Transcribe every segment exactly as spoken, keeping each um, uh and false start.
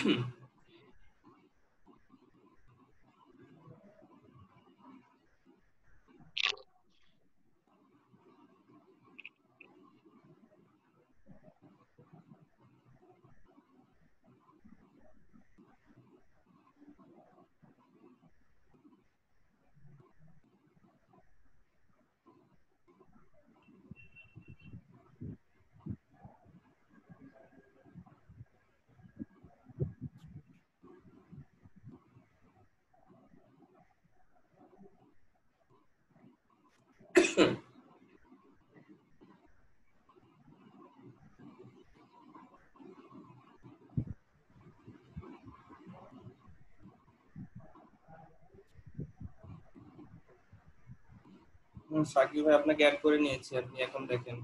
শাকিল ভাই আপনাকে অ্যাড করে নিয়েছি, আপনি এখন দেখেন।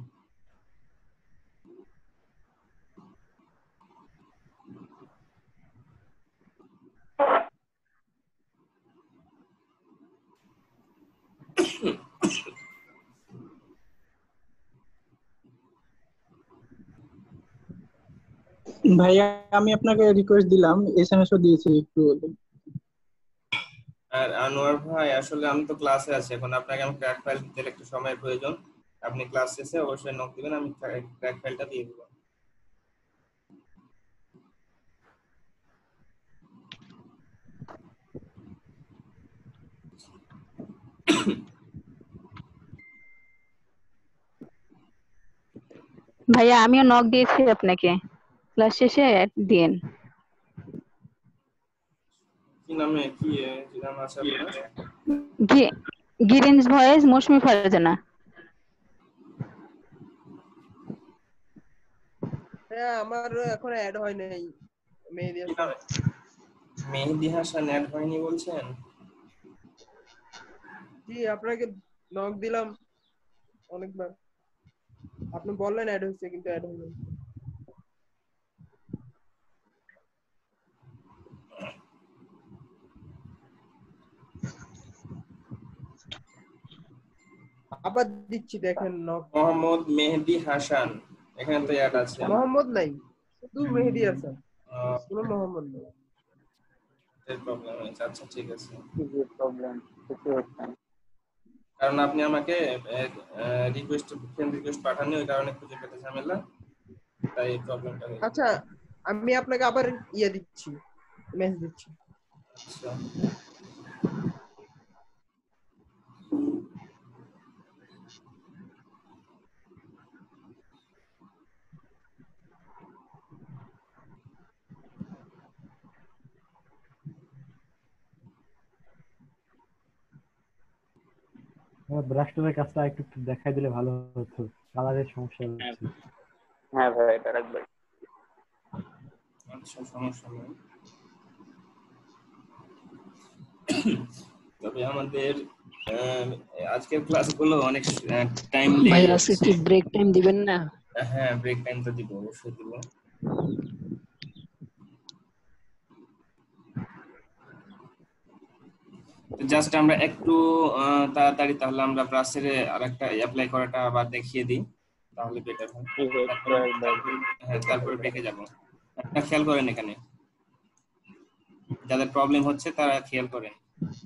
ভাইয়া আমি আপনাকে রিকোয়েস্ট দিলাম, এসএমএস ও দিয়েছি একটু। আর আনোয়ার ভাই আসলে আমি তো ক্লাসে আছি এখন, আপনাকে আমি ক্র্যাক ফাইল দিতে একটু সময় প্রয়োজন। আপনি ক্লাস শেষে অবশ্যই নক দিবেন, আমি ক্র্যাক ফাইলটা দিয়ে দেবো। ভাইয়া আমিও নক দিয়েছি আপনাকে, ক্লাস শেষে দিন। কি নামে, কি কি নাম আছে আপনার? গিরিনস ভয়েস মৌসুমী ফারজানা। হ্যাঁ আমার এখন অ্যাড হয় নাই। মেহেদি হাসান। মেহেদি হাসান অ্যাড হয়নি বলছেন? জি আপনাকে নক দিলাম অনেকবার, আপনি বললেন অ্যাড হয়েছে কিন্তু অ্যাড হয়নি। আবার দিচ্ছি দেখেন নক। মোহাম্মদ মেহেদি হাসান এখানে তো অ্যাড আছে। মোহাম্মদ নাই, শুধু মেহেদি হাসান, কোনো মোহাম্মদ নেই। এর প্রবলেম হয়েছে, আচ্ছা ঠিক আছে। কি প্রবলেম কিছু হচ্ছে না, কারণ আপনি আমাকে রিকোয়েস্ট ফ্রেন্ড রিকোয়েস্ট পাঠাননি, ওই কারণে খুঁজে পেতে ঝামেলা, তাই এই প্রবলেমটা হয়েছে। আচ্ছা আমি আপনাকে আবার ইয়ে দিচ্ছি, মেসেজ দিচ্ছি। আচ্ছা ব্রাশটারের কাজটা একটু একটু দেখাই দিলে ভালো হতো, কালারের সমস্যা হচ্ছে। হ্যাঁ ভাই এটা রাখবেন। আচ্ছা সমস্যা নেই। তবে আমাদের আজকের ক্লাসগুলো অনেক টাইম লেগে ভাই যাচ্ছে। আজকে কি ব্রেক টাইম দিবেন না? হ্যাঁ ব্রেক টাইম তো দিব, অবশ্যই দিব। জাস্ট আমরা একটু তাড়াতাড়ি তাহলে আমরা ব্রাশের আরেকটা অ্যাপ্লাই করাটা আবার দেখিয়ে দিই, তাহলে বেটার হয়। হ্যাঁ তারপরে ব্রেকে যাব। একটা খেয়াল করেন এখানে যাদের প্রবলেম হচ্ছে তারা খেয়াল করেন।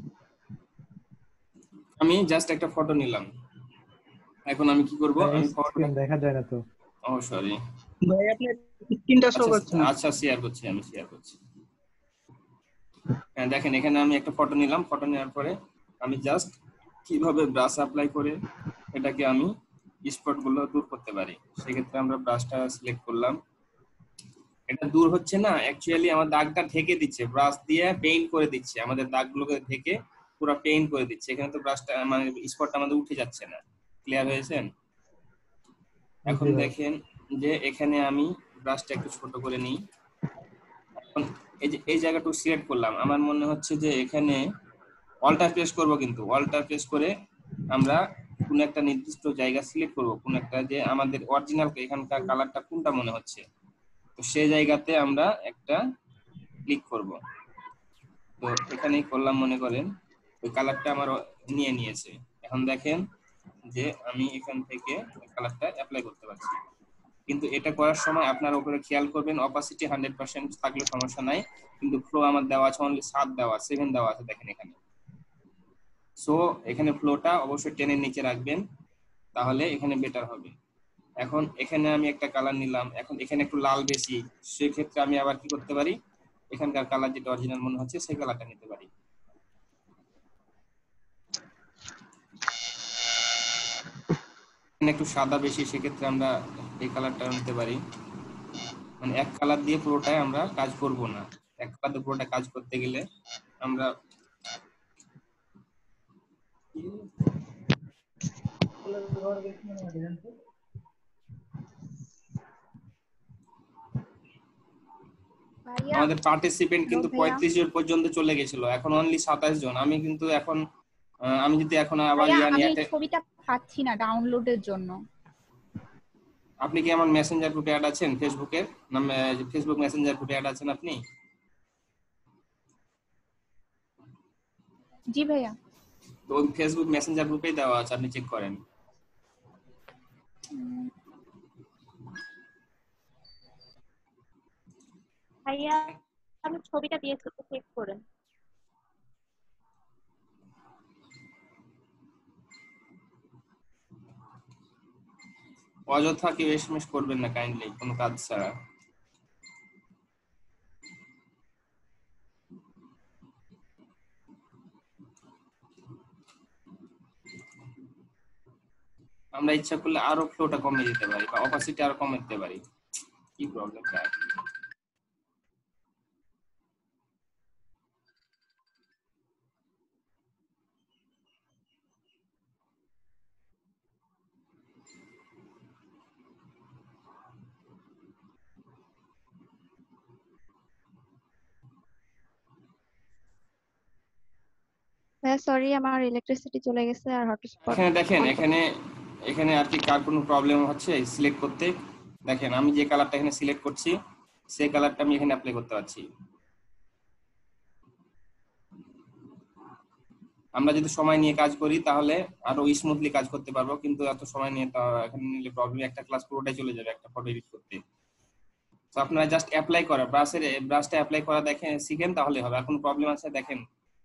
আমি জাস্ট একটা ফটো নিলাম, এখন আমি কি করব, আমি স্ক্রিন দেখা যায় না তো। ও সরি ভাই আপনি স্ক্রিনটা শো করছে না। আচ্ছা শেয়ার করছি, আমি শেয়ার করছি। হ্যাঁ দেখেন এখানে আমি একটা ফটো নিলাম, ফটো নেওয়ার পরে আমি জাস্ট কিভাবে ব্রাশ অ্যাপ্লাই করে এটাকে আমি স্পট গুলো দূর করতে পারি, সেক্ষেত্রে আমরা ব্রাশটা সিলেক্ট করলাম। এটা দূর হচ্ছে না, অ্যাকচুয়ালি আমার দাগটা ঢেকে দিচ্ছে, ব্রাশ দিয়ে পেইন্ট করে দিচ্ছে, আমাদের দাগগুলোকে ঢেকে পুরো পেইন্ট করে দিচ্ছে। এখানে তো ব্রাশটা মানে স্পটটা আমাদের উঠে যাচ্ছে না। ক্লিয়ার হয়েছেন? এখন দেখেন যে এখানে আমি ব্রাশটা একটু ছোট করে নিই। এখন এই যে এই জায়গাটুকু সিলেক্ট করলাম, আমার মনে হচ্ছে যে এখানে অল্টার প্রেস করব, কিন্তু অল্টার প্রেস করে আমরা কোন একটা নির্দিষ্ট জায়গা সিলেক্ট করব, কোন একটা যে আমাদের অরিজিনাল এখানকার কালারটা কোনটা মনে হচ্ছে, তো সেই জায়গাতে আমরা একটা ক্লিক করব। তো এখানেই করলাম, মনে করেন ওই কালারটা আমার নিয়ে নিয়েছে। এখন দেখেন যে আমি এখান থেকে কালারটা অ্যাপ্লাই করতে পারছি। কিন্তু এটা করার সময় আপনার উপরে খেয়াল করবেন অপাসিটি হান্ড্রেড পার্সেন্ট থাকলে সমস্যা নাই, কিন্তু ফ্লো আমার দেওয়া আছে অনলি সাত দেওয়া সেভেন দেওয়া আছে দেখেন এখানে। সো এখানে ফ্লোটা অবশ্যই টেনের নিচে রাখবেন, তাহলে এখানে বেটার হবে। এখন এখানে আমি একটা কালার নিলাম, এখন এখানে একটু লাল বেশি, সেই ক্ষেত্রে আমি আবার কি করতে পারি, এখানকার কালার যেটা অরিজিনাল মনে হচ্ছে সেই কালারটা নিতে পারি। এখানে একটু সাদা বেশি, সেক্ষেত্রে আমরা এই কালারটা নিতে পারি। মানে এক কালার দিয়ে পুরোটাই আমরা কাজ করব না, এক কালার দিয়ে পুরোটা কাজ করতে গেলে আমরা আমাদের পার্টিসিপেন্ট কিন্তু পঁয়ত্রিশ জন পর্যন্ত চলে গেছিল, এখন অনলি সাতাশ জন। আমি কিন্তু এখন আহ, আমি যদি এখন আবার ইয়া আমি নিয়ে এই ছবিটা পাচ্ছি না ডাউনলোডের জন্য। আপনি কি আমার মেসেঞ্জার গ্রুপে অ্যাড আছেন ফেসবুকের না, ফেসবুক মেসেঞ্জার গ্রুপে অ্যাড আছেন আপনি? জি ভাইয়া। তো ওই ফেসবুক মেসেঞ্জার গ্রুপেই দেওয়া আছে, আপনি চেক করেন। ভাইয়া আমি ছবিটা দিয়েছি, চেক করেন। অযথা কেউ এসএমএস করবেন না কাইন্ডলি, কোনো কাজ ছাড়া। আমরা ইচ্ছা করলে আরো ফ্লোটা কমিয়ে দিতে পারি বা অপাসিটি আরো কমিয়ে দিতে পারি, কি প্রবলেম তার? হ্যাঁ সরি, আমার ইলেকট্রিসিটি চলে গেছে আর হটস্পট। এখানে দেখেন, এখানে এখানে আর কি কার কোনো প্রবলেম হচ্ছে সিলেক্ট করতে? দেখেন আমি যে কালারটা এখানে সিলেক্ট করছি সেই কালারটা আমি এখানে অ্যাপ্লাই করতে পারছি। আমরা যদি সময় নিয়ে কাজ করি তাহলে আরো স্মুথলি কাজ করতে পারবো, কিন্তু এত সময় নিয়ে তো এখানে নিলে প্রবলেম, একটা ক্লাস পুরোটাই চলে যাবে একটা ফটো এডিট করতে। তো আপনারা জাস্ট অ্যাপ্লাই করা, ব্রাশের ব্রাশটা অ্যাপ্লাই করা দেখেন শিখেন তাহলে হবে। আর কোনো প্রবলেম আছে দেখেন?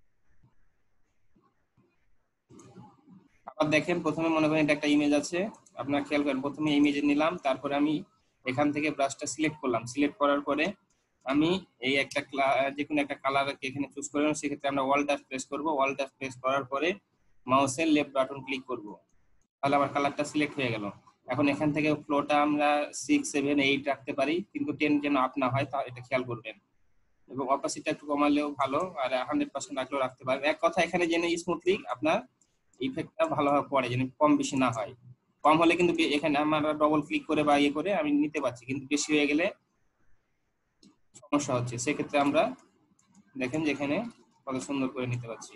আবার দেখেন প্রথমে মনে করেন এটা একটা ইমেজ আছে, আপনারা খেয়াল করেন প্রথমে ইমেজ নিলাম, তারপরে আমি এখান থেকে ব্রাশটা সিলেক্ট করলাম, সিলেক্ট করার পরে আমি এই একটা যে কোনো একটা কালার এখানে চুজ করলাম, সেক্ষেত্রে আমরা অল ট্যাব প্রেস করব, অল ট্যাব প্রেস করার পরে মাউসের লেফট বাটন ক্লিক করব, তাহলে আমার কালারটা সিলেক্ট হয়ে গেল। এখন এখান থেকে ফ্লোটা আমরা সিক্স সেভেন এইট রাখতে পারি, কিন্তু টেন যেন আপ না হয় তা এটা খেয়াল করবেন, এবং অপাসিটি একটু কমালেও ভালো, আর হান্ড্রেড পার্সেন্ট রাখলেও রাখতে পারবেন। এক কথা এখানে যেন স্মুথলি আপনার ইফেক্টটা ভালোভাবে পড়ে, যেন কম বেশি না হয়। কম হলে কিন্তু এখানে আমরা ডবল ক্লিক করে বা ইয়ে করে আমি নিতে পারছি, কিন্তু বেশি হয়ে গেলে সমস্যা হচ্ছে, সেক্ষেত্রে আমরা দেখেন যেখানে কত সুন্দর করে নিতে পারছি।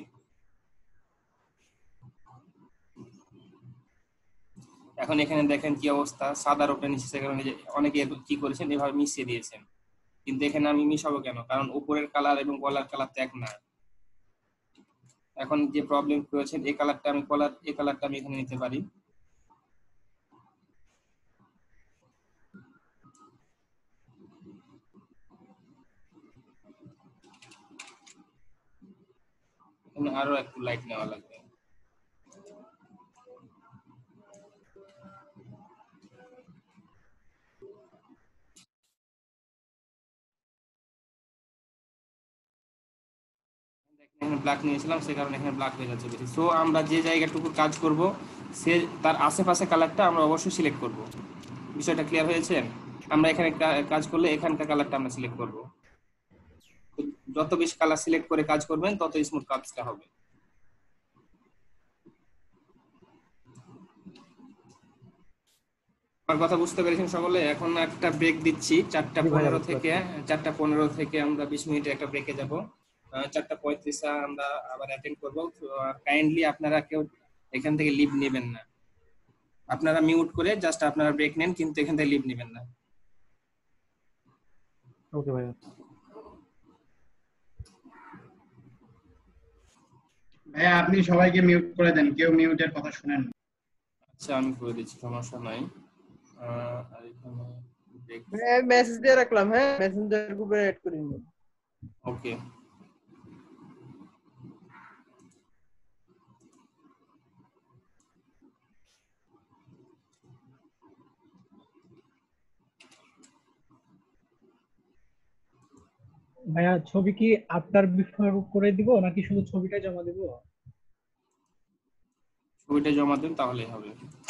এখন এখানে দেখেন কি অবস্থা, সাদার উপরে নিচে, সেখানে অনেকে কি করেছেন এভাবে মিশিয়ে দিয়েছেন, কিন্তু এখানে আমি মিশাবো কেন, কারণ উপরের কালার এবং গলার কালার তো এক না। এখন যে প্রবলেম করেছেন এই কালারটা আমি কলার এই কালারটা আমি এখানে নিতে পারি, এখানে আরো একটু লাইট নেওয়া লাগবে। এখানে ব্ল্যাক নিয়েছিলাম, সে কারণে এখানে ব্ল্যাক হয়ে যাচ্ছে বেশি। সো আমরা যে জায়গাটুকু কাজ করব সে তার আশেপাশে কালারটা আমরা অবশ্যই সিলেক্ট করব। বিষয়টা ক্লিয়ার হয়েছে? আমরা এখানে কাজ করলে এখানকার কালারটা আমরা সিলেক্ট করব, যত বেশি কালার সিলেক্ট করে কাজ করবেন তত স্মুথ কাজটা হবে। আমার কথা বুঝতে পেরেছেন সকলে? এখন একটা ব্রেক দিচ্ছি, চারটা পনেরো থেকে চারটা পনেরো থেকে আমরা বিশ মিনিটের একটা ব্রেকে যাব। চারটা পঁয়ত্রিশে আমরা আবার অ্যাটেন্ড করবো। কাইন্ডলি আপনারা কেউ এখান থেকে লিভ নেবেন না, আপনারা মিউট করে জাস্ট আপনারা ব্রেক নেন, কিন্তু এখান থেকে লিভ নেবেন না। ওকে ভাইয়া। ভাইয়া আপনি সবাইকে মিউট করে দেন, কেউ মিউটের কথা শুনেন না। আচ্ছা আমি করে দিচ্ছি, সমস্যা নাই। আর এখানে ভাইয়া মেসেজ দিয়ে রাখলাম, হ্যাঁ মেসেঞ্জার গ্রুপে অ্যাড করে নিন। ওকে ভাইয়া ছবি কি আফটার বিফোর করে দিব নাকি শুধু ছবিটা জমা দিব? ছবিটা জমা দেন তাহলেই হবে।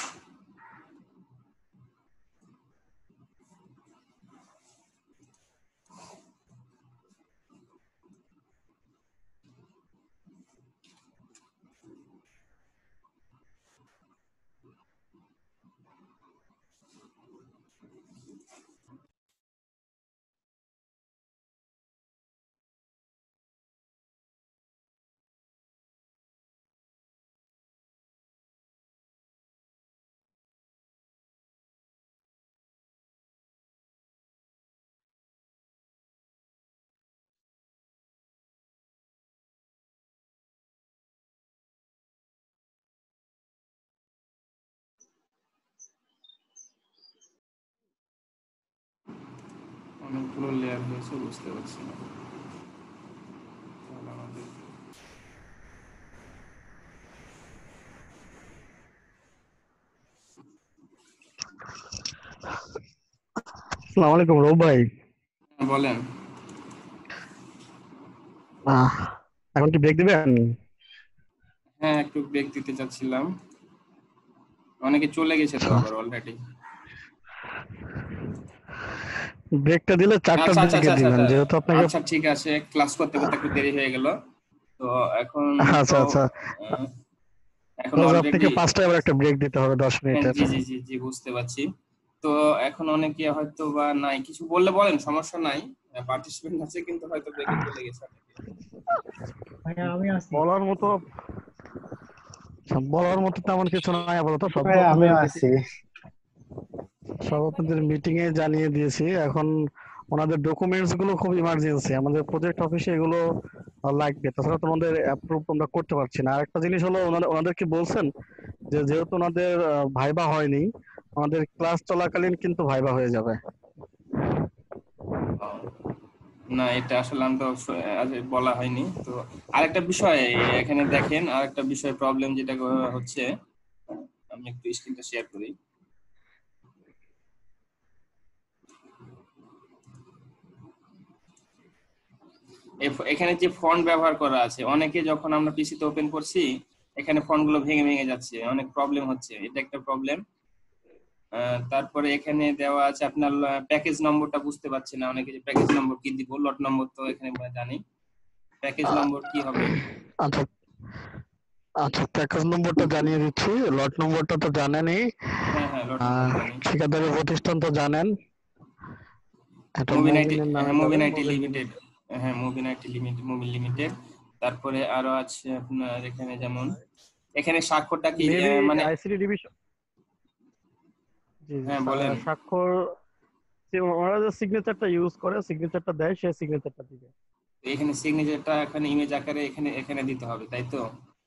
অনেকগুলো লেয়ার হয়েছে, বুঝতে পারছি না। তাহলে আমাদের আসসালামু আলাইকুম রৌফ ভাই। হ্যাঁ, বলেন। আহ, এখন কি ব্রেক দিবেন? হ্যাঁ, একটু ব্রেক দিতে চাচ্ছিলাম। অনেকে চলে গেছে তো আবার অলরেডি। ব্রেকটা দিলে চারটার আচ্ছা আচ্ছা দিকে আচ্ছা দিবেন, আচ্ছা যেহেতু আপনাকে আচ্ছা ঠিক আছে, ক্লাস করতে করতে একটু দেরি হয়ে গেল তো এখন আচ্ছা তো আচ্ছা আহ, এখন তাহলে আপনাকে অলরেডি পাঁচটায় আবার একটা ব্রেক দিতে হবে দশ হ্যাঁ, মিনিটের। জি জি জি জি বুঝতে পারছি। তো এখন অনেকে হয়তো বা নাই, কিছু বললে বলেন, সমস্যা নাই, পার্টিসিপেন্ট আছে কিন্তু হয়তো ব্রেকে চলে গেছে অনেকে। ভাইয়া আমি আছি। বলার মতো বলার মতো তেমন কিছু নাই আপাতত। সব ভাই আমি আপনাদের আছি। সব আপনাদের মিটিং এ জানিয়ে দিয়েছি। এখন ওনাদের ডকুমেন্টস গুলো খুব ইমার্জেন্সি, আমাদের প্রজেক্ট অফিসে এগুলো লাগবে, তাছাড়া তোমাদের অ্যাপ্রুভ আমরা করতে পারছি না। আরেকটা জিনিস হলো, ওনারা ওনাদেরকে বলছেন যে যেহেতু ওনাদের ভাইবা হয়নি, আমাদের ক্লাস চলাকালীন কিন্তু ভাইবা হয়ে যাবে। না, এটা আসলে আমি তো স- আজ বলা হয়নি তো। আরেকটা বিষয় এখানে দেখেন, আরেকটা বিষয় প্রবলেম যেটা হচ্ছে, আমি একটু স্ক্রিনটা শেয়ার করি। এ- এখানে যে ফন্ট ব্যবহার করা আছে, অনেকে যখন আমরা পিসিতে ওপেন করছি এখানে ফন্ট গুলো ভেঙে ভেঙে যাচ্ছে, অনেক প্রবলেম হচ্ছে, এটা একটা প্রবলেম। তারপরে এখানে দেওয়া আছে আপনার প্যাকেজ নম্বরটা বুঝতে পারছি না, অনেকে যে প্যাকেজ নম্বর কি দিব, লট নম্বর তো এখানে আমরা জানি, প্যাকেজ নম্বর কি হবে? আচ্ছা আচ্ছা, প্যাকেজ নম্বরটা জানিয়ে দিচ্ছি। লট নম্বরটা তো জানেনই, হ্যাঁ হ্যাঁ, লট নম্বর আর জানি। ঠিকাদারি প্রতিষ্ঠান তো জানেন, এটা মুভিন আইটি, মুবিনের নামে হ্যাঁ মুভিন যাবে, আইটি মুবিন লিমিটেড, লিমিটেড। হ্যাঁ Movin IT limited, Movin limited. তারপরে আরো আছে আপনার এখানে, যেমন এখানে স্বাক্ষরটা কি মেবি আহ, মানে আইসিডি ডিভিশন। জি জি, হ্যাঁ বলেন। স্বা- স্বাক্ষর যে ওরা যে সিগনেচারটা ইউজ করে, সিগনেচারটা দেয়, সেই সিগনেচারটা দিবে। এখানে সিগনেচারটা এখানে ইমেজ আকারে এখানে এখানে দিতে হবে, তাই তো?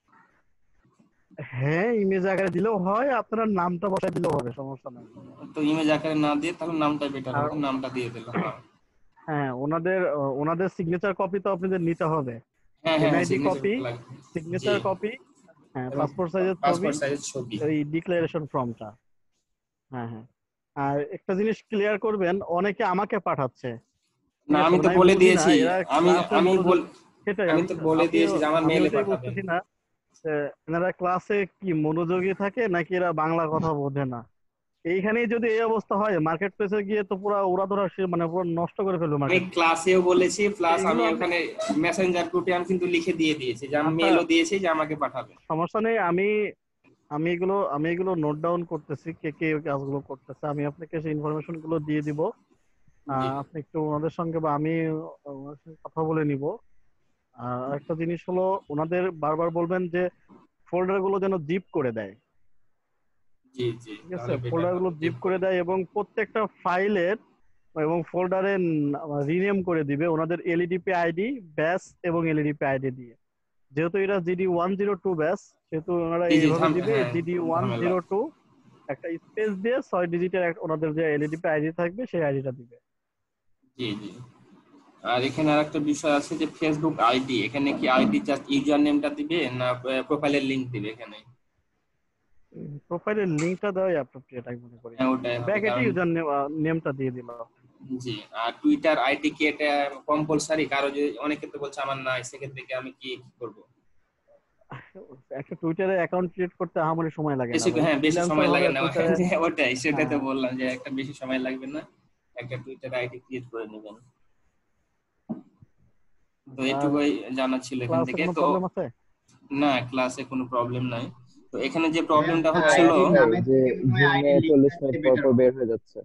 হ্যাঁ, ইমেজ আকারে দিলেও হয়, আপনার নামটা বসায় দিলেও হবে, সমস্যা নাই। তো ইমেজ আকারে না দিয়ে তাহলে নামটা বেটার আর হবে, নামটা দিয়ে দিলাম। হ্যাঁ হ্যাঁ, ওনাদের আহ, ওনাদের সিগনেচার কপি তো আপনাদের নিতে হবে। হ্যাঁ হ্যাঁ, এনআইডি সিগনেচার কপি, লাগবে। জি, সিগনেচার কপি, হ্যাঁ, এবং পাসপোর্ট সাইজের ছবি, পাসপোর্ট সাইজের ছবি। এই ডিক্লারেশন ফর্মটা। হ্যাঁ হ্যাঁ। আর একটা জিনিস ক্লিয়ার করবেন, অনেকে আমাকে পাঠাচ্ছে, ঠিক না, আছে? আমি তো মানে আমি বলে বুঝি না দিয়েছি, এরা আমি ক্লাসে আমি মনোযোগ, বল সেটাই আমি আমি তো বলে আমিও দিয়েছি যে আমার আমি মেইলে ওইটাই পাঠাবেন। বুঝতেছি না যে এনারা ক্লাসে কি মনোযোগী থাকে নাকি এরা বাংলা কথা বোঝে না। এইখানেই যদি এই অবস্থা হয়, মার্কেট প্লেসে গিয়ে তো পুরো উড়াধুরা সে- মানে পুরো নষ্ট করে ফেলবে আমি মার্কেট প্লেস। ক্লাসেও বলেছি, প্লাস এইগুলো আমি আপনি, ওখানে মেসেঞ্জার গ্রুপে আমি কিন্তু লিখে দিয়ে দিয়েছি যে আমি আচ্ছা মেলও দিয়েছি যে আমাকে পাঠাবে। সমস্যা নেই, আমি আমি এগুলো আমি এগুলো নোট ডাউন করতেছি, কে কে ওই কাজগুলো করতেছে, আমি আপনাকে সেই ইনফরমেশন গুলো দিয়ে দিব। জি আহ, আপনি একটু ওনাদের সঙ্গে বা আমি ওনাদের সঙ্গে কথা বলে নিব। আর একটা জিনিস হলো, ওনাদের বারবার বলবেন যে ফোল্ডার গুলো যেন জিপ করে দেয়, জি জি, ঠিক আছে? তাহলে বেটার ফোল্ডার গুলো হবে, জিপ জিপ করে করে। দেয় এবং প্রত্যেকটা ফাইলের এবং ফোল্ডারে রিনেম করে দিবে ওনাদের এলইডিপি আইডি, ব্যাস এবং এলইডিপি আইডি দিয়ে। যেহেতু এটা জিডি ওয়ান জিরো টু ব্যাস, সেহেতু ওনারা জি জি, এইভাবে ঝাম দিবে হ্যাঁ, জিডি খুব ওয়ান ঝামেলা। জিরো টু একটা স্পেস দিয়ে ছয় ডিজিটের এক- ওনাদের যে এলইডি আইডি থাকবে সেই আইডিটা দিবে। জি জি। আর এখানে আরেকটা বিষয় আছে যে ফেসবুক আইডি, এখানে কি আইডি জাস্ট ইউজার নেমটা দিবে না প্রোফাইলের লিংক দিবে এখানে? প্রোফাইলের লিংকটা দেওয়াই অ্যাপ্রোপ্রিয়েট আমি মনে করি। হ্যাঁ ওটাই হবে, ব্র্যাকেটে কারণ ইউজার নেমটা দিয়ে দিল। জি। আর টুইটার আইডি কি এটা কম্পালসারি? কারো যদি অনেকে তো বলছে আমার নাই, সেক্ষেত্রে কি আমি কি কি করব? একটা টুইটারে অ্যাকাউন্ট ক্রিয়েট করতে আমাদের সময় লাগে না বেশি, ভাই। হ্যাঁ বেশি ফ্রিল্যান্সার সময় লাগে হলে না টুইটারে ওটাই, সেটাই তো হ্যাঁ বললাম যে একটা বেশি সময় লাগবে না, একটা টুইটার আইডি ক্রিয়েট করে নেবেন। তো আর এটুকুই জানা ছিল এখান ক্লাসে থেকে। কোনো তো প্রবলেম আছে? না, ক্লাসে কোনো প্রবলেম নাই। তো এখানে যে ভাইয়া প্রবলেমটা আপনার হচ্ছিল, আইডি নামের যে থেকে মনে হয় আইডি জুমে চল্লিশ লিঙ্কটা মিনিট দিলে পর বেটার পর হবে। বের হয়ে যাচ্ছে।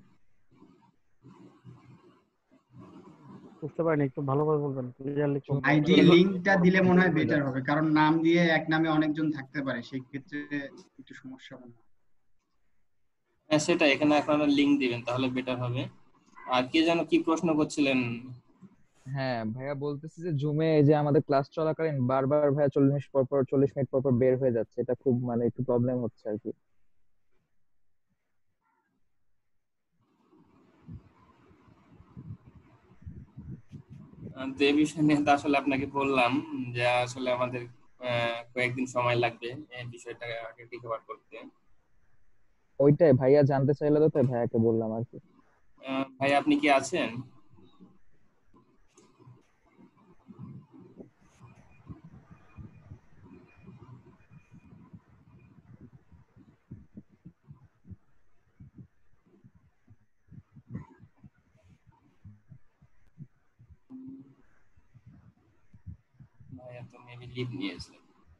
বুঝতে পারিনি, একটু ভালোভাবে বলবেন, ক্লিয়ারলি একটু জুমে আইডি চল্লিশ মিনিট লিঙ্কটা পর দিলে পর মনে বের হয় হয়ে বেটার যাচ্ছে। হবে, কারণ নাম দিয়ে এক নামে অনেকজন থাকতে পারে, সেই ক্ষেত্রে একটু সমস্যা মনে হয়। হ্যাঁ সেটা, এখানে আপনারা লিংক দিবেন তাহলে বেটার হবে। আর কে যেন কি প্রশ্ন করছিলেন? হ্যাঁ ভাইয়া বলতেছি যে জুমে যে আমাদের ক্লাস চলাকালীন বারবার ভাইয়া চল্লিশ মিনিট পর পর চল্লিশ মিনিট পর পর বের হয়ে যাচ্ছে, এটা খুব মানে একটু প্রবলেম হচ্ছে আর কি। আহ, তো এই বিষয় নিয়ে তো আসলে আপনাকে বললাম যে আসলে আমাদের আহ, কয়েকদিন সময় লাগবে এই বিষয়টা আগে রিকভার করতে। ওইটাই ভাইয়া জানতে চাইলে তো তাই ভাইয়াকে বললাম আর কি। আহ, ভাই আপনি কি আছেন? ভাইয়া তো মেবি লিভ নিয়েছে।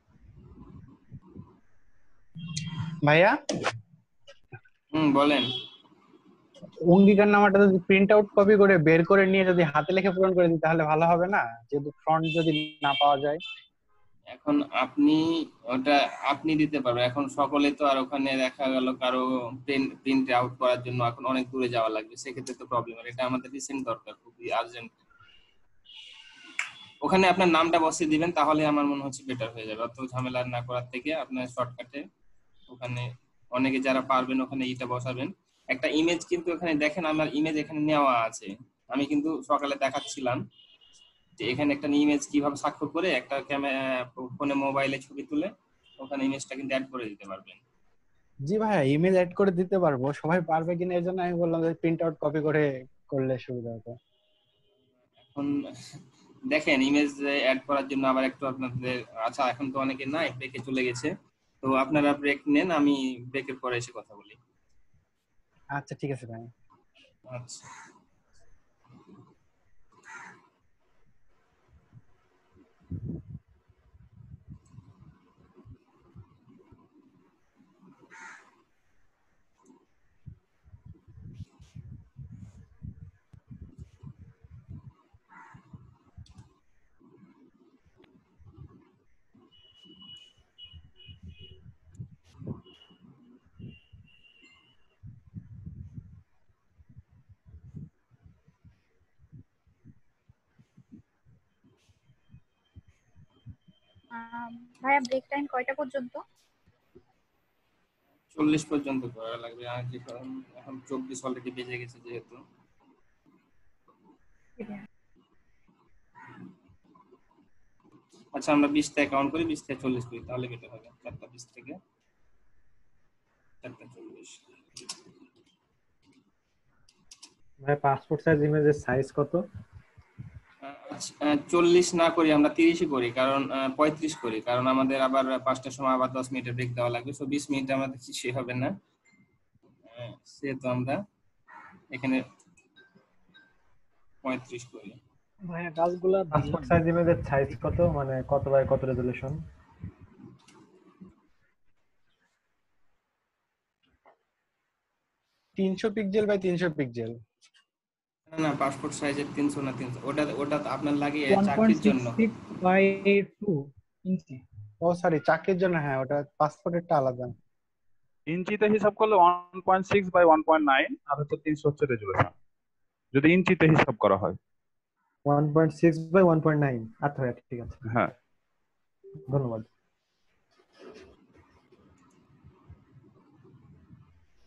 ভাইয়া হুম বলেন। অঙ্গীকারনামাটা যদি প্রিন্ট আউট কপি করে বের করে নিয়ে যদি হাতে লিখে পূরণ করে দিই তাহলে ভালো হবে না, যেহেতু ফ্রন্ট যদি না পাওয়া যায়। এখন আপনি ওটা আপনি দিতে পারবেন, এখন সকলে তো আর ওখানে দেখা গেল কারো প্রিন্ট প্রিন্ট আউট করার জন্য এখন অনেক দূরে যাওয়া লাগবে, সেক্ষেত্রে তো প্রবলেম। আর এটা আমাদের রিসেন্ট দরকার, খুবই আর্জেন্ট। ওখানে আপনার নামটা বসিয়ে দিবেন, তাহলে আমার মনে হচ্ছে বেটার হয়ে যাবে। অত ঝামেলা না করার থেকে আপনার শর্টকাটে ওখানে অনেকে যারা পারবেন ওখানে এটা বসাবেন। একটা ইমেজ কিন্তু এখানে দেখেন, আমার ইমেজ এখানে নেওয়া আছে, আমি কিন্তু সকালে দেখাচ্ছিলাম যে এখানে একটা ইমেজ কিভাবে স্বাক্ষর করে একটা ক্যামেরা ফোনে মোবাইলে ছবি তুলে ওখানে ইমেজটা কিন্তু অ্যাড করে দিতে পারবেন। জি ভাইয়া, ইমেজ অ্যাড করে দিতে পারবো, সবাই পারবে কিনা এর জন্য আমি বললাম যে প্রিন্ট আউট কপি করে করলে সুবিধা হতো। এখন দেখেন ইমেজ অ্যাড করার জন্য আবার একটু আপনাদের, আচ্ছা এখন তো অনেকে নাই, ব্রেকে চলে গেছে, তো আপনারা ব্রেক নেন, আমি ব্রেকের পরে এসে কথা বলি। আচ্ছা ঠিক আছে ভাই। আচ্ছা। ভাইয়া ব্রেক টাইম কয়টা পর্যন্ত? চল্লিশ পর্যন্ত করা লাগবে, আর কি কারণ এখন চব্বিশ অলরেডি বেজে গেছে যেহেতু। আচ্ছা আমরা বিশ থেকে কাউন্ট করি, বিশ থেকে চল্লিশ করি, তাহলে বেটার হবে। চারটা বিশ থেকে চারটা চল্লিশ। ভাই পাসপোর্ট সাইজ ইমেজের সাইজ কত? চল্লিশ না করি আমরা, তিরিশই করি, কারণ পঁয়ত্রিশ করি, কারণ আমাদের আবার পাঁচটার সময় আবার দশ মিনিটের ব্রেক দেওয়া লাগবে, সো বিশ মিনিট আমাদের কিছুই হবে না, সেহেতু আমরা এখানে পঁয়ত্রিশ করি। ভাইয়া কাজগুলো পাসপোর্ট সাইজ ইমেজের সাইজ কত, মানে কত বাই কত রেজোলিউশন? তিনশো পিক্সেল বাই তিনশো পিক্সেল। না না, পাসপোর্ট সাইজের তিনশো না তিনশো, ওটা ওটা আপনার লাগে ওয়ান পয়েন্ট চাকরির সিক্স জন্য। Six by two inch. ও সরি, চাকরির জন্য, হ্যাঁ ওটা পাসপোর্টেরটা আলাদা। ইঞ্চিতে হিসাব করলে one point six by one point nine, আর হচ্ছে তিনশো হচ্ছে রেজুলেশন, যদি ইঞ্চিতে হিসাব করা হয়। One point six by one point nine. আচ্ছা ভাইয়া ঠিক আছে, হ্যাঁ ধন্যবাদ।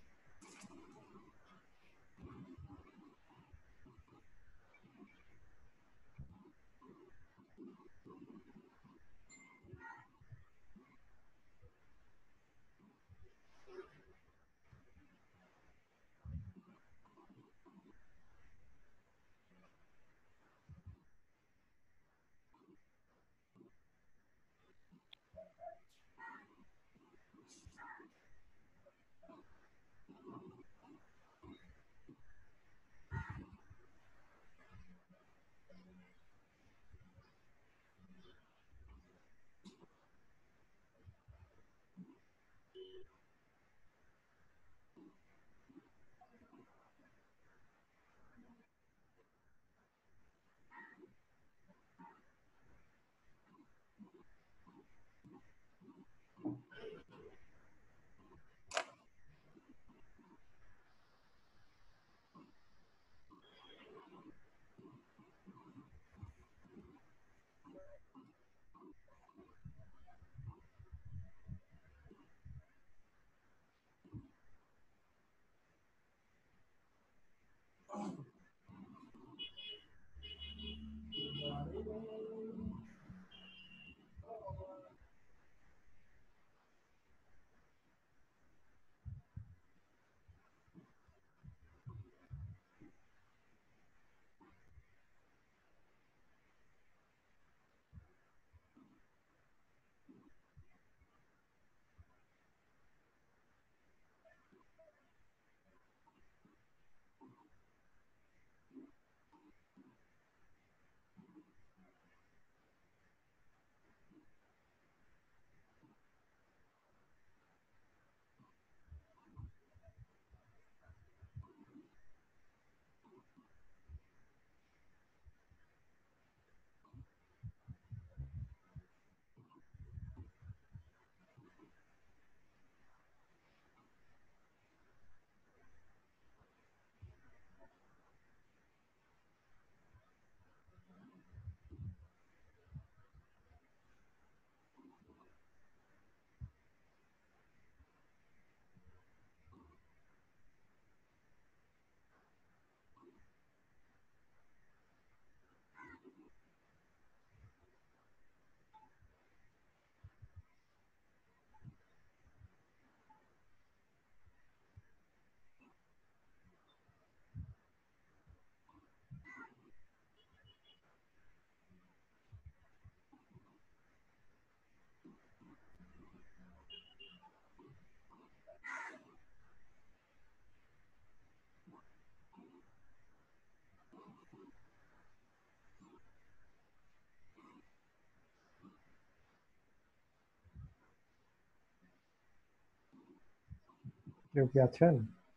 কেউ কি আছেন?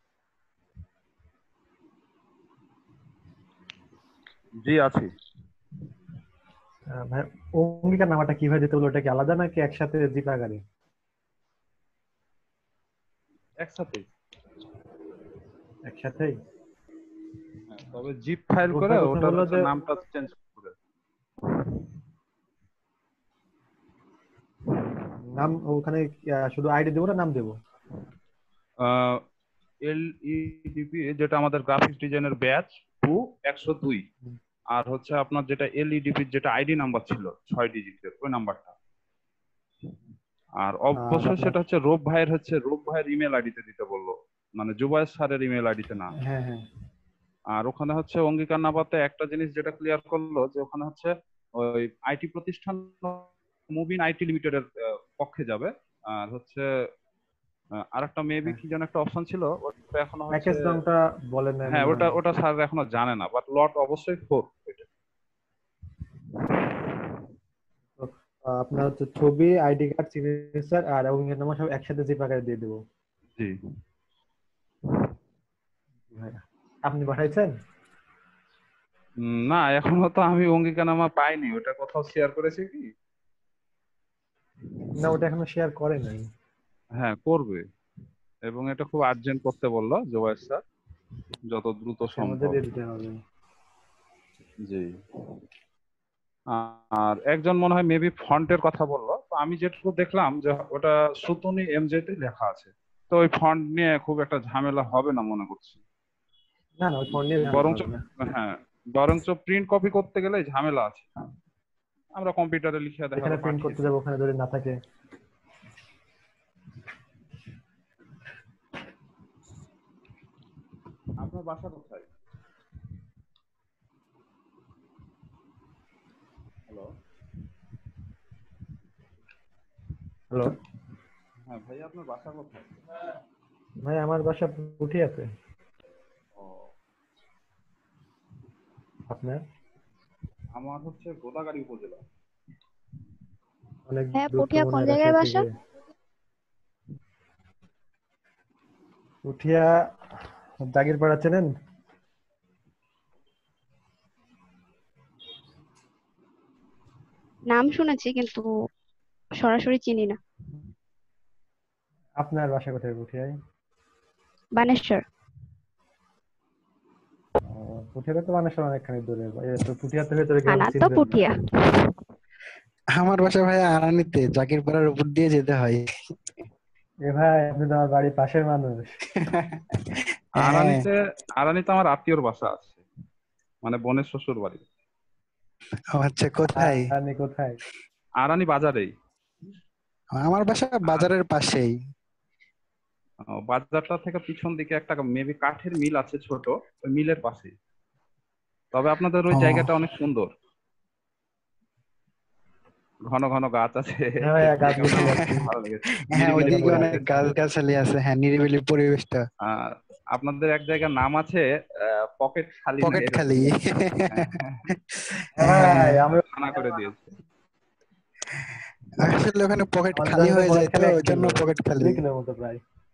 জি আছি। আহ, ভাই অঙ্গিকার নামাটা কিভাবে দিতে বলো, ওটা কি আলাদা নাকি একসাথে জিপ আকারে? একসাথেই। একসাথেই। হ্যাঁ, তবে জিপ ফাইল রূপ করে ভাই কথা ওটার বললো হচ্ছে যে নামটা চেঞ্জ করে। নাম ওখানে আহ, শুধু আইডি দেবো না নাম দেবো? এলইডিপি যেটা আমাদের গ্রাফিক্স ডিজাইনের ব্যাচ টু একশো দুই, আর হচ্ছে আপনার যেটা এলইডিপি যেটা আইডি নাম্বার ছিল ছয় ডিজিটের ওই নাম্বারটা। আর আর অবশ্যই আপনার সেটা হচ্ছে রূপ ভাইয়ের হচ্ছে রূপ ভাইয়ের ইমেল আইডিতে দিতে বললো, মানে জুবায়ের স্যারের ইমেল আইডিতে না। হ্যাঁ হ্যাঁ আর ওখানে হচ্ছে অঙ্গীকার নামাতে একটা জিনিস যেটা ক্লিয়ার করলো যে ওখানে হচ্ছে ওই আইটি প্রতিষ্ঠান মুবিন আইটি লিমিটেডের পক্ষে যাবে, আর হচ্ছে আর একটা মেবি কি যেন একটা অপশন ছিল ওটা এখনো হচ্ছে প্যাকেজ নামটা বলেন না। হ্যাঁ ওটা ওটা স্যার এখনো জানে না, বাট লট অবশ্যই ফোর। আপনার হচ্ছে ছবি, আইডি কার্ড, সিগনেচার আর অঙ্গিকার নামা সব একসাথে জিপ আকারে দিয়ে দেবো। জি আপনি পাঠাইছেন? না এখনো তো আমি অঙ্গীকারনামা পাইনি, ওটা কোথাও শেয়ার করেছে কি? না ওটা এখনো শেয়ার করে নাই। হ্যাঁ করবে, এবং এটা খুব আর্জেন্ট করতে বললো জোবায়ের স্যার, যত দ্রুত সম্ভব। দিয়ে দিতে হবে। জি। আর একজন মনে হয় মেবি ফন্টের কথা বললো, তো আমি যেটুকু দেখলাম যে ওটা সুতুনি এমজেতে লেখা আছে, তো ওই ফন্ট নিয়ে খুব একটা ঝামেলা হবে না মনে করছি। না না ওই ফন্ট নিয়ে বরঞ্চ হ্যাঁ বরঞ্চ প্রিন্ট কপি করতে গেলে ঝামেলা আছে, আমরা কম্পিউটারে লিখে দেখা এখানে প্রিন্ট করতে যাব, ওখানে যদি না থাকে। আপনার বাসা কোথায়? হ্যালো হ্যালো হ্যাঁ ভাই আপনার বাসা কোথায়? ভাই আমার বাসা পুঠিয়াতে। ও আপনার? আমার হচ্ছে গোদাগাড়ি উপজেলা। অনেক হ্যাঁ দূর তো পুঠিয়া মনে কোন হয় জায়গায় রাজশাহী বাসা? থেকে। পুঠিয়া জাগিরপাড়া চেনেন? নাম শুনেছি কিন্তু সরাসরি চিনি না। আপনার বাসা কোথায় পুঠিয়ায়? বানেশ্বর। পুঠিয়াতে তো বানেশ্বর অনেকখানি দূরে, তো পুঠিয়াতে ভেতরে গ্রাম আনার তো চিনবেন না। পুঠিয়া। আমার বাসা ভাই আরানিতে, জাকিরপাড়ার উপর দিয়ে যেতে হয়। এ ভাই আপনি তো আমার বাড়ির পাশের মানুষ। আরানিতে আরানিতে আমার আত্মীয়র বাসা আছে, মানে বোনের শ্বশুর বাড়ি। আচ্ছা কোথায়? আরানি কোথায়? আরানি বাজারেই। আমার বাসা বাজারের পাশেই। বাজারটা থেকে পিছন দিকে একটা মেবি কাঠের মিল আছে ছোট, ওই মিলের পাশে। তবে আপনাদের ওই জায়গাটা অনেক সুন্দর, ঘন ঘন গাছ আছে। হ্যাঁ ওইদিকে অনেক গাছ গাছালি আছে, হ্যাঁ নিরিবিলি পরিবেশটা। আর আপনাদের এক জায়গার নাম আছে পকেট খালি। পকেট খালি মানা করে দিয়েছে। আসলে ওখানে পকেট খালি হয়ে যায় তো ওই জন্য পকেট খালি। কিলোর মতো প্রায়।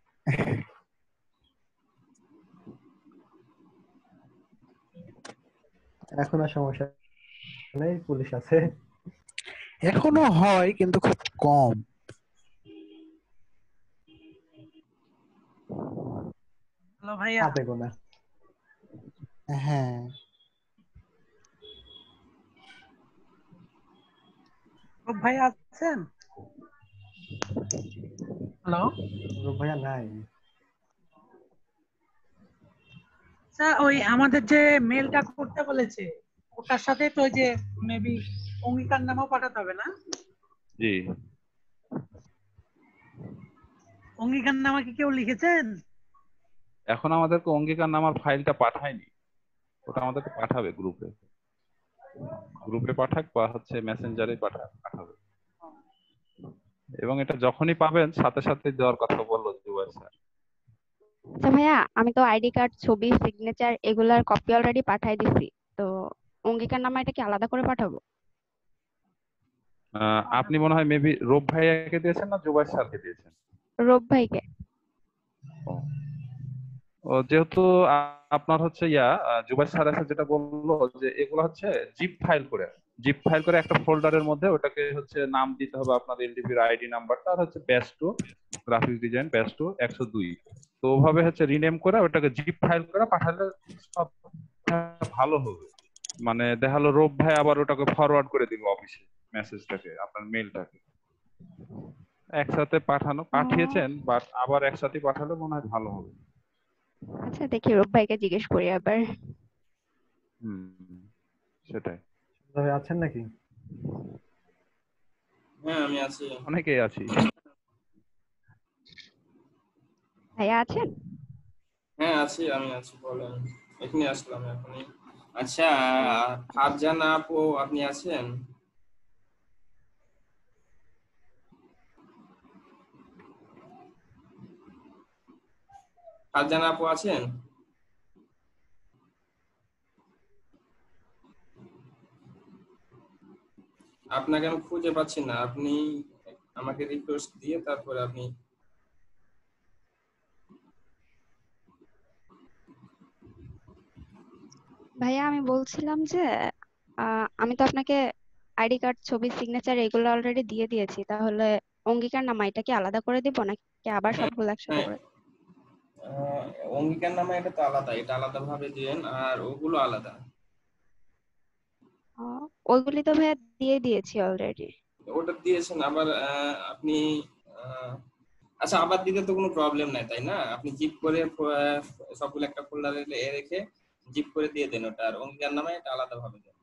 এখন আর সমস্যা নেই, পুলিশ আছে। এখনো হয় কিন্তু খুব কম। হ্যালো ভাইয়া। হাতে গোনা। হ্যাঁ রূপ ভাইয়া আছেন? হ্যালো রূপ ভাইয়া নাই। আচ্ছা ওই আমাদের যে মেলটা করতে বলেছে ওটার সাথে তো ওই যে মেবি অঙ্গীকার নামাও পাঠাতে হবে না? জি। অঙ্গীকার নামা কি কেউ লিখেছেন? এখন আমাদেরকে অঙ্গীকার নামার ফাইলটা পাঠায়নি, ওটা আমাদেরকে পাঠাবে গ্রুপে। গ্রুপে পাঠাক বা হচ্ছে মেসেঞ্জারে পাঠাবে, এবং এটা যখনই পাবেন সাথে সাথে দেওয়ার কথা বললো জুবায়ের স্যার। আচ্ছা ভাইয়া আমি তো আইডি কার্ড, ছবি, সিগনেচার এগুলার কপি অলরেডি পাঠাই দিছি, তো অঙ্গীকার নামা এটা কি আলাদা করে পাঠাবো? আপনি মনে হয় মেবি রূপ ভাইয়াকে দিয়েছেন না জুবায়ের স্যারকে দিয়েছেন? রূপ ভাইকে। ও যেহেতু আ- আপনার হচ্ছে ইয়া আহ, জুবাইর স্যার এসে যেটা বললো যে এগুলো হচ্ছে জিপ ফাইল করে জিপ ফাইল করে একটা ফোল্ডারের মধ্যে ওটাকে হচ্ছে নাম দিতে হবে আপনার এলডিপির আইডি নাম্বারটা আর হচ্ছে batch two graphics design batch two একশো দুই। তো ওভাবে হচ্ছে রিনেম করে ওটাকে জিপ ফাইল করে পাঠালে সব ভালো হবে। মানে দেখালো রূপ ভাই আবার ওটাকে ফরওয়ার্ড করে দিল অফিসে মেসেজটাকে আপনার মেলটাকে একসাথে পাঠানো পাঠিয়েছেন বাট আবার একসাথে পাঠালে মনে হয় ভালো হবে। আচ্ছা দেখি রূপ ভাইকে জিজ্ঞেস করি আবার। হুম সেটাই। ভাই আছেন নাকি? হ্যাঁ আমি আছি। অনেকেই আছি। ভাইয়া আছেন? হ্যাঁ আছি, আমি আছি, বলেন। এখানে আসলাম এখনই। আচ্ছা, ফারজানা আপু আপনি আছেন? ফারজানা আপু আছেন? আপনাকে আমি খুঁজে পাচ্ছি না, আপনি আমাকে রিকোয়েস্ট দিয়ে তারপরে আপনি ভাইয়া আমি বলছিলাম যে আহ, আমি তো আপনাকে আইডি কার্ড, ছবি, সিগনেচার এগুলো অলরেডি দিয়ে দিয়েছি, তাহলে অঙ্গীকার নামা এটা কি আলাদা করে দিব নাকি আবার সবগুলো একসাথে হ্যাঁ করে? আহ, অঙ্গীকার নামা এটা তো আলাদা, এটা আলাদা ভাবে দিবেন আর ওগুলো আলাদা। আহ, ওইগুলি তো ভাইয়া দিয়ে দিয়েছি অলরেডি। ওটা দিয়েছেন আবার আহ, আপনি আহ, আচ্ছা আবার দিতে তো কোনো প্রবলেম নাই তাই না? আপনি জিপ করে আহ, সবগুলো একটা ফোল্ডারে রেখে জিপ করে দিয়ে দেন ওটা, আর অঙ্গীকার নামা এটা আলাদা ভাবে দেন।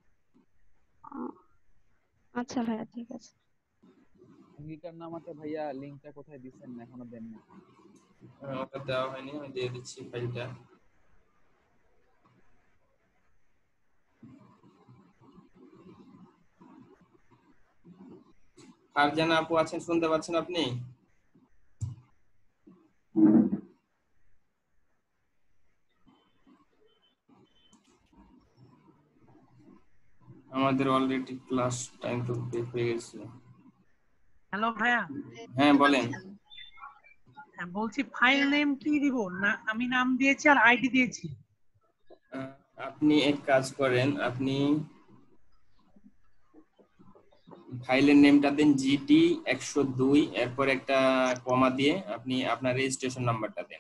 আচ্ছা ভাইয়া ঠিক আছে। অঙ্গীকার নামাতে ভাইয়া লিংকটা কোথায় দিচ্ছেন না এখনো দেন না? হ্যাঁ, ওটা দেওয়া হয়নি, আমি দিয়ে দিচ্ছি ফাইলটা। ফারজানা আপু আছেন, শুনতে পাচ্ছেন আপনি? আমাদের অলরেডি ক্লাস টাইম তো ব্রেক হয়ে গেছে। হ্যালো ভাইয়া। হ্যাঁ বলেন। হ্যাঁ, বলছি ফাইল নেম কি দিব? না আমি নাম দিয়েছি আর আইডি দিয়েছি। আহ, আপনি এক কাজ করেন, আপনি ফাইলের নেমটা দেন জিটি একশো দুই, এরপর একটা কমা দিয়ে আপনি আপনার রেজিস্ট্রেশন নাম্বারটা দেন।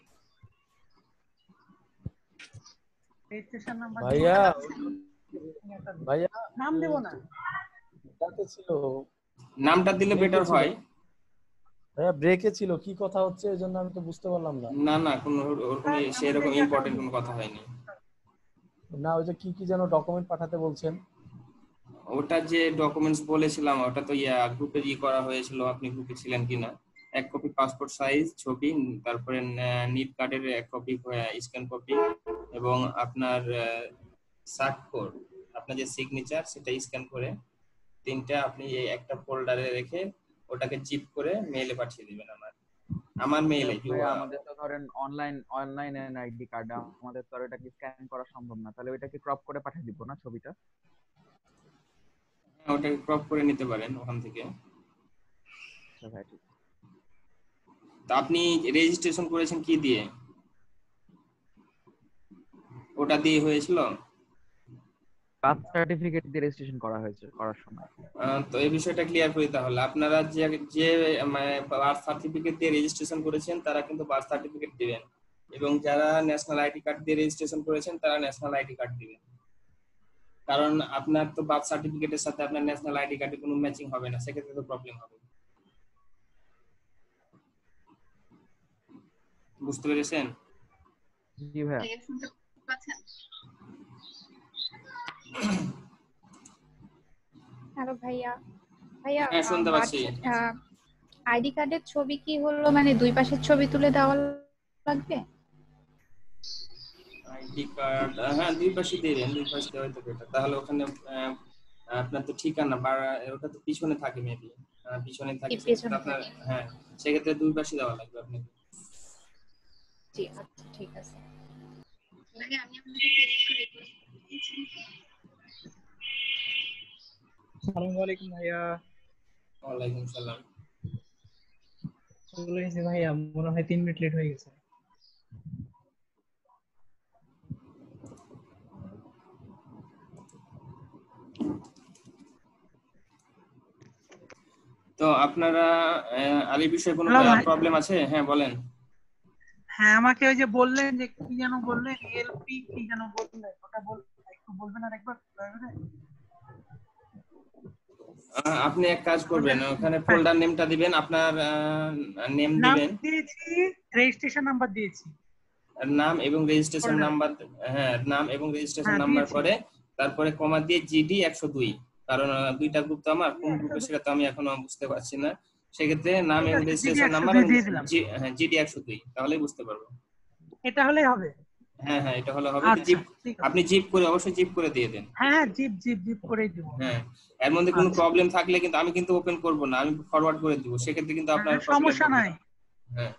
রেজিস্ট্রেশন নাম্বার ভাইয়া ভাইয়া নাম দেব না। ব্রেকে ছিল, নামটা দিলে বেটার হয়। ভাইয়া ব্রেকে ছিল, কি কথা হচ্ছে এই জন্য আমি তো বুঝতে পারলাম না। না না কোনো ওরকম সেরকম ইম্পর্টেন্ট কোনো কথা হয়নি। না ওই যে কি কি যেন ডকুমেন্ট পাঠাতে বলছেন? ওটা যে ডকুমেন্টস বলেছিলাম ওটা তো ইয়া গ্রুপে ই করা হয়েছিল, আপনি গ্রুপে ছিলেন কিনা। এক কপি পাসপোর্ট সাইজ ছবি, তারপরে নিট কার্ডের এক কপি স্ক্যান কপি, এবং আপনার স্বাক্ষর, আপনার যে সিগনেচার সেটা স্ক্যান করে তিনটা আপনি এই একটা ফোল্ডারে রেখে ওটাকে জিপ করে মেইলে পাঠিয়ে দিবেন আমার আমার মেইলে। ভাইয়া আমাদের তো ধরেন অনলাইন অনলাইন আইডি কার্ড, আমাদের তো আর এটাকে স্ক্যান করা সম্ভব না, তাহলে ওইটাকে ক্রপ করে পাঠিয়ে দিব না ছবিটা? হ্যাঁ ওটাকে ক্রপ করে নিতে পারেন ওখান থেকে। আচ্ছা ভাই ঠিক। তা আপনি রেজিস্ট্রেশন করেছেন কি দিয়ে? ওটা দিয়ে হয়েছিল? বার্থ সার্টিফিকেট দিয়ে রেজিস্ট্রেশন করা হয়েছে করার সময়। তো এই বিষয়টা ক্লিয়ার করি তাহলে। আপনারা যে যে বার্থ সার্টিফিকেট দিয়ে রেজিস্ট্রেশন করেছেন তারা কিন্তু বার্থ সার্টিফিকেট দিবেন, এবং যারা ন্যাশনাল আইডি কার্ড দিয়ে রেজিস্ট্রেশন করেছেন তারা ন্যাশনাল আইডি কার্ড দিবেন। কারণ আপনার তো বার্থ সার্টিফিকেটের সাথে আপনার ন্যাশনাল আইডি কার্ডে কোনো ম্যাচিং হবে না, সেক্ষেত্রে তো প্রবলেম হবে। বুঝতে পেরেছেন? জি ভাইয়া। হ্যালো ভাইয়া। ভাইয়া হ্যাঁ শুনতে পাচ্ছি। আইডি কার্ডের ছবি কি হলো, মানে দুই পাশের ছবি তুলে দেওয়া লাগবে? আইডি কার্ড হ্যাঁ দুই পাশে দিবেন, দুই পাশে দেওয়াই তো বেটার। তাহলে ওখানে আপনার তো ঠিকানা বা ওটা তো পিছনে থাকে, মেবি পিছনে থাকে সেটা আপনার, হ্যাঁ সেক্ষেত্রে দুই পাশে দেওয়া লাগবে আপনাকে। জি আচ্ছা ঠিক আছে। লাগে আমি আপনাকে টেক্সট করে দিয়েছি। আসসালামু আলাইকুম ভাইয়া। ওয়ালাইকুম সালাম। চলে এসেছি ভাইয়া, মনে হয় তিন মিনিট লেট হয়ে গেছে। তো আপনারা আহ, আর এই বিষয়ে কোনো হ্যালো ভাই। প্রবলেম আছে? হ্যাঁ বলেন। হ্যাঁ আমাকে ওই যে বললেন যে কি যেন বললেন এলপি কি যেন বললেন ওটা বল একটু বলবেন আর একবার দয়া করে? আহ, আপনি এক কাজ করবেন, ওখানে ফোল্ডার নেমটা দিবেন, আপনার নেম নাম দিবেন, দিয়েছি, রেজিস্ট্রেশন নাম্বার দিয়েছি। আর নাম এবং রেজিস্ট্রেশন Folder. নাম্বার, হ্যাঁ নাম এবং রেজিস্ট্রেশন হ্যাঁ, নাম্বার দিয়েছি। করে তারপরে কমা দিয়ে জিডি একশো দুই, কারণ আহ, দুইটা গ্রুপ তো আমার, কোন গ্রুপে সেটা তো আমি এখনো বুঝতে পারছি না। সেক্ষেত্রে নাম ঠিক এবং আছে, রেজিস্ট্রেশন GD নাম্বার একশো দুই এবং দিয়ে দিলাম। জি- হ্যাঁ জিডি একশো দুই, তাহলেই বুঝতে পারবো। এটা হলেই হবে? হ্যাঁ হ্যাঁ এটা হলে হবে। আচ্ছা, জিপ ঠিক আছে। আপনি জিপ করে অবশ্যই জিপ করে দিয়ে দেন। হ্যাঁ হ্যাঁ জিপ জিপ জিপ করেই দিব। হ্যাঁ এর মধ্যে কোনো আচ্ছা। প্রবলেম থাকলে কিন্তু আমি কিন্তু ওপেন করব না, আমি ফরওয়ার্ড করে দিব, সেক্ষেত্রে কিন্তু আপনার হ্যাঁ, প্রবলেম সমস্যা হবে নাই। না। হ্যাঁ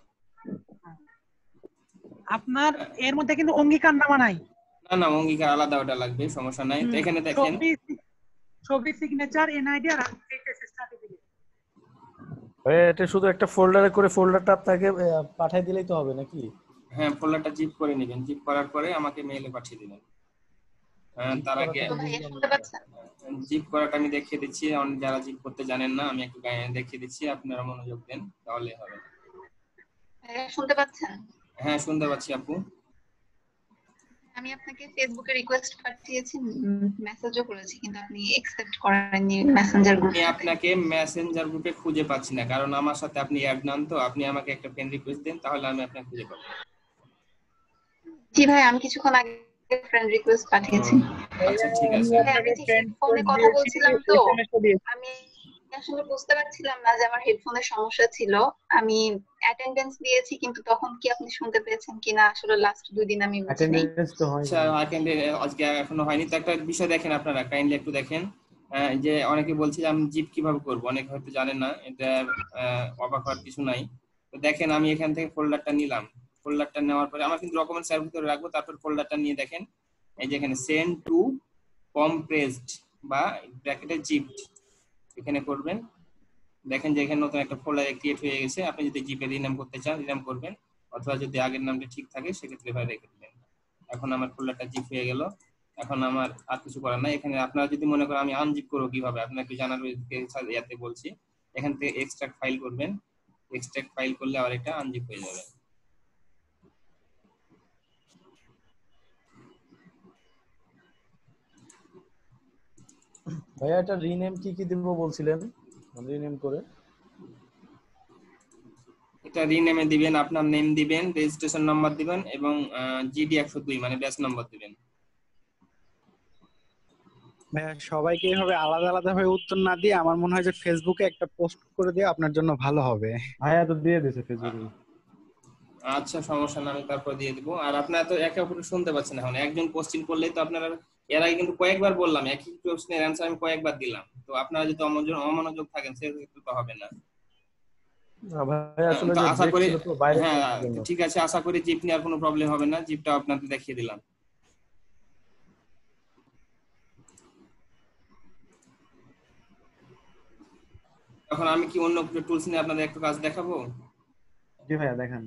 আপনার এর মধ্যে কিন্তু অঙ্গীকার নামা নাই। না না অঙ্গীকার আলাদা ওটা লাগবে, সমস্যা নাই। তো হুম, এখানে দেখেন ছবি ছবি সিগনেচার এনআইডি আর এইচএস সার্টিফিকেট। ভাইয়া এটা শুধু একটা ফোল্ডারে করে ফোল্ডারটা আপনাকে আহ, পাঠিয়ে দিলেই তো হবে নাকি? হ্যাঁ ফোল্ডারটা জিপ করে নেবেন, জিপ করার পরে আমাকে মেইলে পাঠিয়ে দিবেন। হ্যাঁ তার আগে জিপ করাটা আমি দেখিয়ে দিচ্ছি, অনেক যারা জিপ করতে জানেন না আমি একটু গায়ে দেখিয়ে দিচ্ছি, আপনারা মনোযোগ দেন তাহলে হবে। শুনতে পাচ্ছেন? হ্যাঁ শুনতে পাচ্ছি আপু। আমি আপনাকে ফেসবুকে রিকোয়েস্ট পাঠিয়েছি, মেসেজও করেছি, কিন্তু আপনি অ্যাকসেপ্ট করেননি মেসেঞ্জার গ্রুপে। আমি আপনাকে মেসেঞ্জার গ্রুপে খুঁজে পাচ্ছি না, কারণ আমার সাথে আপনি অ্যাড নান, তো আপনি আমাকে একটা ফ্রেন্ড রিকোয়েস্ট দেন, তাহলে আমি আপনাকে খুঁজে পাবো। জি ভাই, আমি কিছুক্ষণ আগে ফ্রেন্ড রিকোয়েস্ট পাঠিয়েছি। আচ্ছা ঠিক আছে। হ্যাঁ, আমি ঠিক ফোনে কথা বলছিলাম তো, আমি আসলে বুঝতে পারছিলাম না যে আমার হেডফোনের সমস্যা ছিল। আমি অ্যাটেন্ডেন্স দিয়েছি, কিন্তু তখন কি আপনি শুনতে পেয়েছেন কিনা আসলে লাস্ট দুই দিন আমি বুঝিনি। অ্যাটেন্ডেন্স তো হয়নি। আচ্ছা অ্যাটেন্ডেন্স আজকে এখনো হয়নি, তো একটা বিষয় দেখেন আপনারা, কাইন্ডলি একটু দেখেন, আহ, যে অনেকে বলছে যে আমি জিপ কিভাবে করব, অনেকে হয়তো জানেন না, এটা আহ, অবাক হওয়ার কিছু নাই। তো দেখেন আমি এখান থেকে ফোল্ডারটা নিলাম, ফোল্ডারটা নেওয়ার পরে আমার কিন্তু ডকুমেন্টস এর ভিতরে রাখবো, তারপর ফোল্ডারটা নিয়ে দেখেন এই যে এখানে সেন্ড টু কম্প্রেসড বা ব্র্যাকেটে জিপড এখানে করবেন। দেখেন যে এখানে নতুন একটা ফোল্ডার ক্রিয়েট হয়ে গেছে, আপনি যদি জিপে রিনেম করতে চান রিনেম করবেন, অথবা যদি আগের নামটা ঠিক থাকে সেক্ষেত্রে এভাবে রেখে দিবেন। এখন আমার ফোল্ডারটা জিপ হয়ে গেল, এখন আমার আর কিছু করার নাই। এখানে আপনারা যদি মনে করেন আমি আনজিপ করবো কিভাবে, আপনাকে জানার ইয়াতে বলছি, এখান থেকে এক্সট্রাক্ট ফাইল করবেন, এক্সট্রাক্ট ফাইল করলে আবার এটা আনজিপ হয়ে যাবে। ভাইয়া এটা রিনেম কি কি দিব বলছিলেন? রিনেম করে এটা রিনেমে দিবেন, আপনার নেম দিবেন, রেজিস্ট্রেশন নাম্বার দিবেন এবং জিডি একশো দুই মানে ব্যাচ নাম্বার দিবেন। ভাইয়া সবাইকে এইভাবে আলাদা আলাদা ভাবে উত্তর না দিয়ে আমার মনে হয় যে ফেসবুকে একটা পোস্ট করে দিয়ে আপনার জন্য ভালো হবে। ভাইয়া তো দিয়ে দিয়েছে ফেসবুকে। আচ্ছা সমস্যা না, আমি তারপর দিয়ে দিব। আর আপনারা তো একে অপরকে শুনতে পাচ্ছেন, এখন একজন কোশ্চেন করলেই তো আপনারা, এর আগে কিন্তু কয়েকবার বললাম একই প্রশ্নের অ্যানসার আমি কয়েকবার দিলাম, তো আপনারা যদি অমনোযোগ অমনোযোগ থাকেন সেক্ষেত্রে তো হবে না। ভাই আসলে তো যে আশা ব্রেক করি ছিল তো বাইরে হ্যাঁ যাওয়ার জন্য। ঠিক আছে, আশা করি জিপ নিয়ে আর কোনো প্রবলেম হবে না, জিপটা আপনাদের দেখিয়ে দিলাম। এখন আমি কি অন্য কিছু টুলস নিয়ে আপনাদের একটু কাজ দেখাবো? জি ভাইয়া দেখান।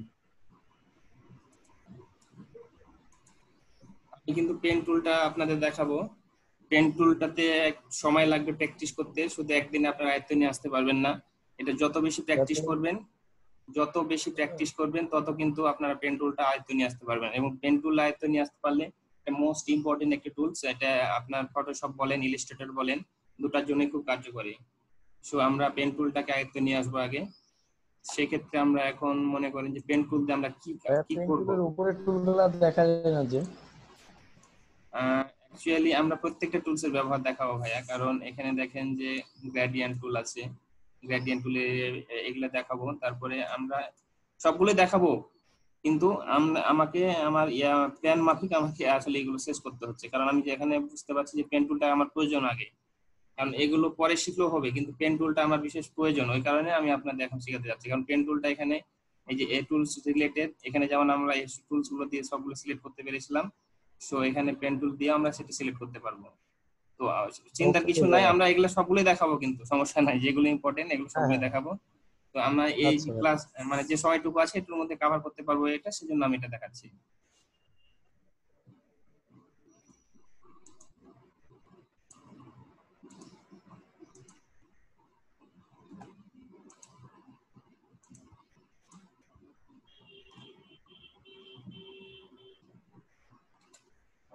আমি কিন্তু পেন টুলটা আপনাদের দেখাবো। পেন টুলটাতে সময় লাগবে প্র্যাকটিস করতে, শুধু একদিনে আপনারা আয়ত্তে নিয়ে আসতে পারবেন না। এটা যত বেশি প্র্যাকটিস করবেন যত বেশি প্র্যাকটিস করবেন তত কিন্তু আপনারা পেন টুলটা আয়ত্তে নিয়ে আসতে পারবেন, এবং পেন টুল আয়ত্তে নিয়ে আসতে পারলে এটা মোস্ট ইম্পর্টেন্ট একটা টুলস। এটা আপনার ফটোশপ বলেন ইলাস্ট্রেটর বলেন দুটার জন্যই খুব কার্যকরী। সো আমরা পেন টুলটাকে আয়ত্তে নিয়ে আসবো আগে। সেক্ষেত্রে আমরা এখন মনে করেন যে পেন টুল দিয়ে আমরা কি কি করব। পেন উপরের টুলগুলো দেখা যায় না যে অ্যাকচুয়ালি আমরা প্রত্যেকটা টুলসের ব্যবহার দেখাবো ভাইয়া, কারণ এখানে দেখেন যে গ্রেডিয়েন্ট টুল আছে, গ্রেডিয়েন্ট টুলে এগুলা দেখাবো, তারপরে আমরা সবগুলো দেখাবো, কিন্তু আমরা আমাকে আমার ইয়া প্ল্যান মাফিক আমাকে আসলে এগুলো শেষ করতে হচ্ছে, কারণ আমি যে এখানে বুঝতে পারছি যে পেন টুলটা আমার প্রয়োজন আগে, কারণ এগুলো পরে শিখলেও হবে কিন্তু পেন টুলটা আমার বিশেষ প্রয়োজন, ওই কারণে আমি আপনাদের এখন শেখাতে যাচ্ছি। কারণ পেন টুলটা এখানে এই যে এ টুলস রিলেটেড, এখানে যেমন আমরা এই টুলস গুলো দিয়ে সবগুলো সিলেক্ট করতে পেরেছিলাম, সো এখানে পেন টুল দিয়ে আমরা সেটা সিলেক্ট করতে পারবো। তো চিন্তার কিছু নাই, আমরা এগুলো সবগুলোই দেখাবো, কিন্তু সমস্যা নাই, যেগুলো ইম্পর্টেন্ট এগুলো সবগুলো দেখাবো। তো আমরা এই ক্লাস মানে যে সময়টুকু আছে এটার মধ্যে কভার করতে পারবো এটা, সেজন্য আমি এটা দেখাচ্ছি।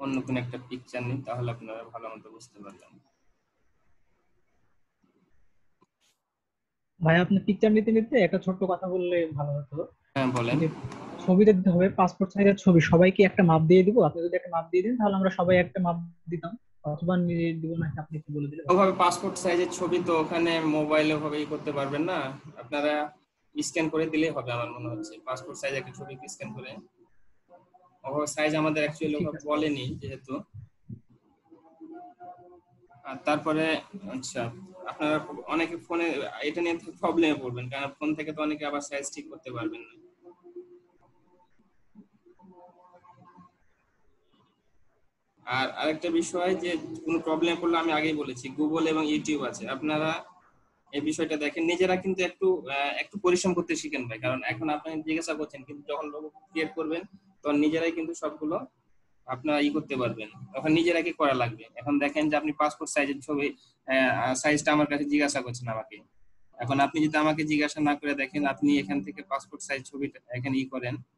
অন্য কোনো একটা পিকচার নিই, তাহলে আপনারা ভালো মতো বুঝতে পারবেন। ভাই আপনি পিকচার নিতে নিতে একটা ছোট্ট কথা বললে ভালো হতো। হ্যাঁ বলেন। যে ছবিটা দিতে হবে পাসপোর্ট সাইজের ছবি, সবাইকে একটা মাপ দিয়ে দিব। আপনি যদি একটা মাপ দিয়ে দেন তাহলে আমরা সবাই একটা মাপ দিতাম, অথবা নিজে দিব, নাকি আপনি একটু বলে দিলে ভালো। ওভাবে পাসপোর্ট সাইজের ছবি তো ওখানে মোবাইলে ভাবে ই করতে পারবেন না, আপনারা স্ক্যান করে দিলেই হবে আমার মনে হচ্ছে। পাসপোর্ট সাইজ একটা ছবি স্ক্যান করে, ওভাবে সাইজ আমাদের অ্যাকচুয়ালি ওভাবে বলেনি যেহেতু। আর তারপরে আচ্ছা, আপনারা অনেকে ফোনে এটা নিয়ে প্রবলেমে পড়বেন, কারণ ফোন থেকে তো অনেকে আবার সাইজ ঠিক করতে পারবেন না। আর আরেকটা বিষয় যে কোনো প্রবলেম পড়লে আমি আগেই বলেছি গুগল এবং ইউটিউব আছে, আপনারা এই বিষয়টা দেখেন। নিজেরা কিন্তু একটু একটু পরিশ্রম করতে শিখেন ভাই, কারণ এখন আপনি জিজ্ঞাসা করছেন কিন্তু যখন লোগো ক্রিয়েট করবেন তখন নিজেরাই কিন্তু সবগুলো আপনারা ই করতে পারবেন, তখন নিজেরাই কি করা লাগবে। এখন দেখেন যে আপনি পাসপোর্ট সাইজের ছবি সাইজটা আমার কাছে জিজ্ঞাসা করছেন আমাকে, এখন আপনি যদি আমাকে জিজ্ঞাসা না করে দেখেন, আপনি এখান থেকে পাসপোর্ট সাইজ ছবিটা এখানে ই করেন,